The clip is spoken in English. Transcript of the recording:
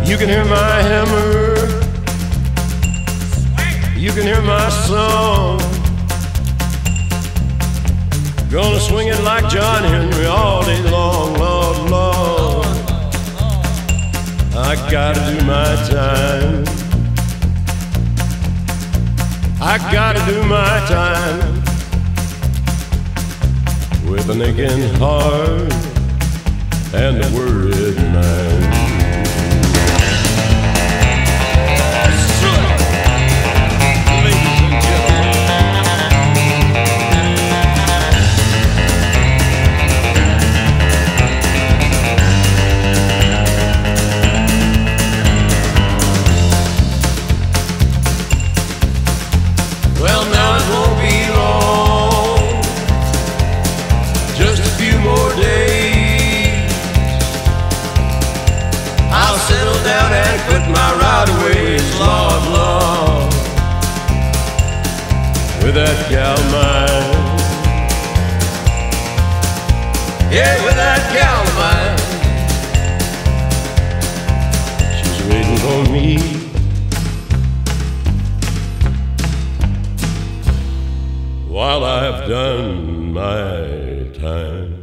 You can hear my hammer, you can hear my song. Gonna swing it like John Henry all day long, Lord, Lord. I gotta do my time, I gotta do my time, with an aching heart and a worried mind. Well, now it won't be long, just a few more days. I'll settle down and quit my right-of-ways, Lord, Lord, with that gal of mine. Yeah, with that gal of mine. She's waiting for me, while I've done my time.